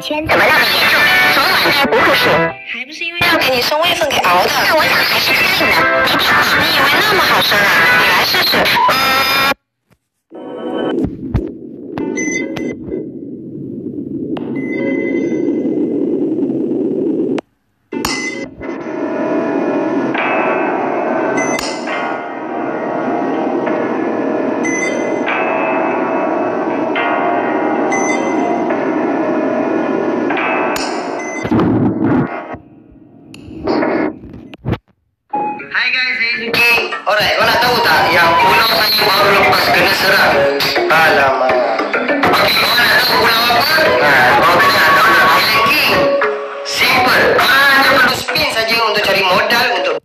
圈怎么那么严重？昨晚在哺乳室， 还不是因为要给你送位分给熬的。 但我想还是可以的，没病吧？ 你以为那么好生啊？你来试试。 Hai guys, saya Suki. Alright, kau nak tahu tak yang pulau saya baru lepas kena serang? Alamak. Okay, kau nak tahu pulau apa? Kau kena tahu Island King. Simple. Hanya perlu spin saja untuk cari modal untuk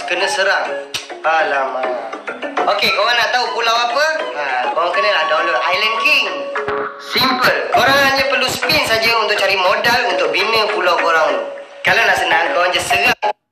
kena serang. Alamak. Okey, korang nak tahu pulau apa? Korang kena lah download Island King. Simple. Korang hanya perlu spin saja untuk cari modal untuk bina pulau korang tu. Kalau nak senang, korang je serang